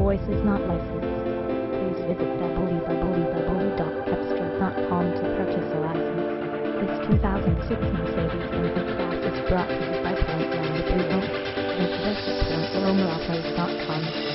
voice is not licensed. Please visit www.cepstral.com to purchase a license. This 2006 Mercedes-Benz E-Class is brought to you by Point Round Visit www.pointroamerautos.com.